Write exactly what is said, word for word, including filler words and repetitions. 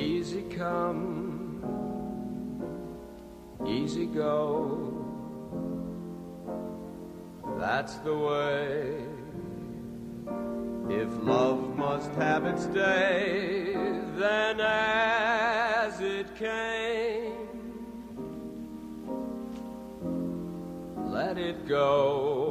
Easy come, easy go. That's the way. If love must have its day, then as it came, let it go.